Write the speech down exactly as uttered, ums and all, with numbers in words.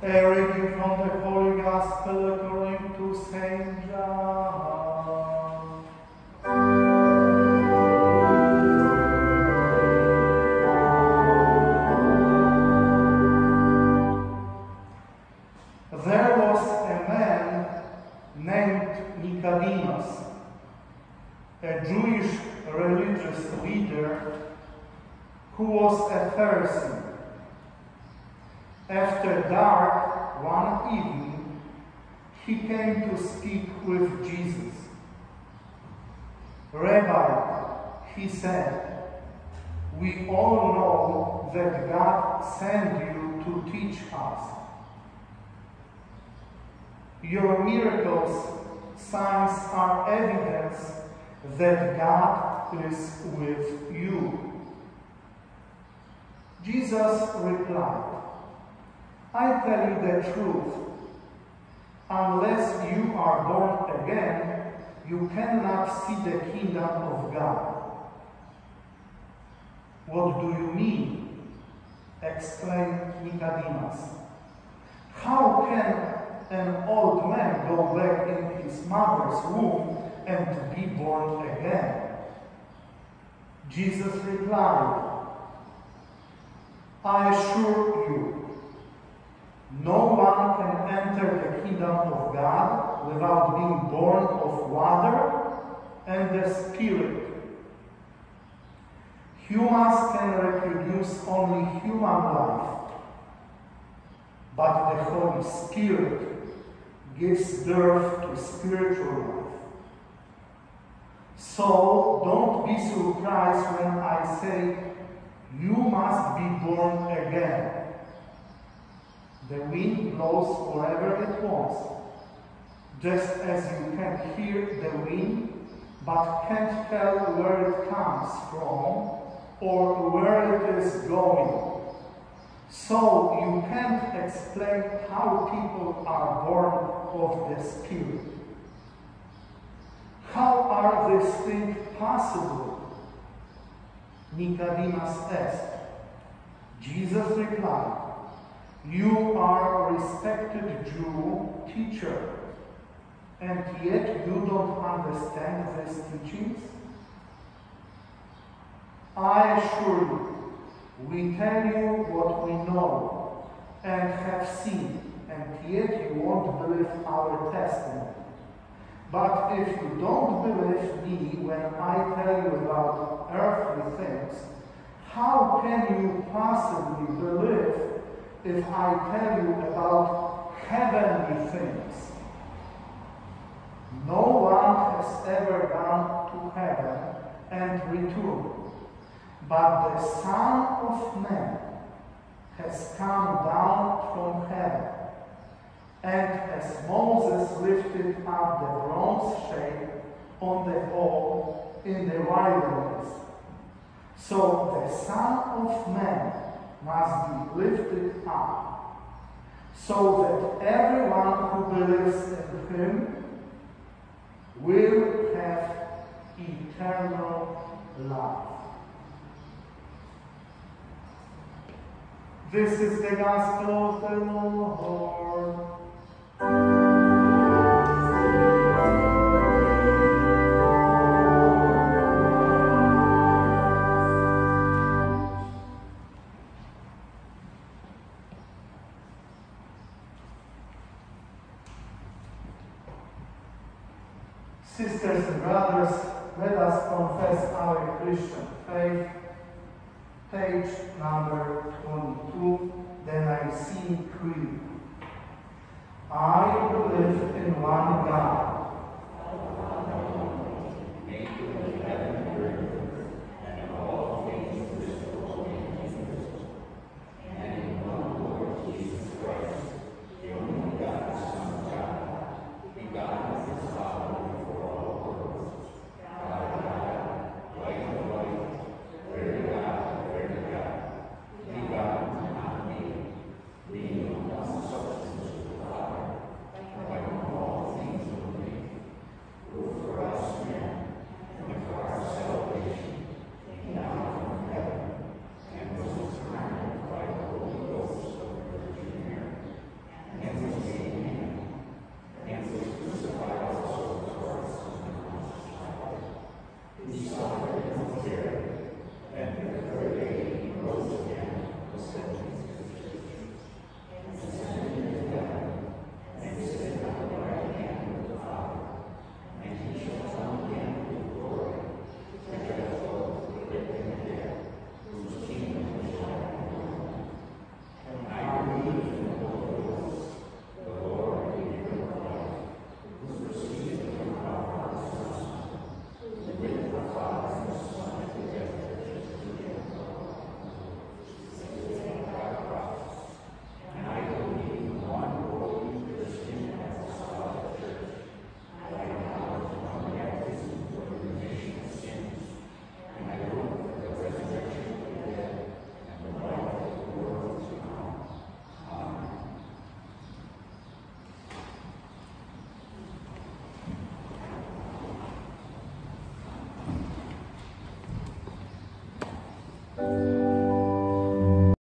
A reading from the Holy Gospel according to Saint John. There was a man named Nicodemus, a Jewish religious leader who was a Pharisee. After dark one evening, he came to speak with Jesus. "Rabbi," he said, "we all know that God sent you to teach us. Your miracles, signs are evidence that God is with you." Jesus replied, "I tell you the truth. Unless you are born again, you cannot see the kingdom of God." "What do you mean?" exclaimed Nicodemus. "How can an old man go back in his mother's womb and be born again?" Jesus replied, "I assure you, no one can enter the kingdom of God without being born of water and the Spirit. Humans can reproduce only human life, but the Holy Spirit gives birth to spiritual life. So don't be surprised when I say you must be born again. The wind blows wherever it wants, just as you can hear the wind, but can't tell where it comes from or where it is going. So you can't explain how people are born of the Spirit. How are these things possible?" Nicodemus asked. Jesus replied, "You are a respected Jew teacher, and yet you don't understand these teachings? I assure you, we tell you what we know and have seen, and yet you won't believe our testimony. But if you don't believe me when I tell you about earthly things, how can you possibly believe if I tell you about heavenly things? No one has ever gone to heaven and returned, but the Son of Man has come down from heaven. And as Moses lifted up the bronze shape on the pole in the wilderness, so the Son of Man must be lifted up, so that everyone who believes in him will have eternal life." This is the gospel of the Lord. Sisters and brothers, let us confess our Christian faith. Page number twenty-two, the Nicene Creed. I believe in one God,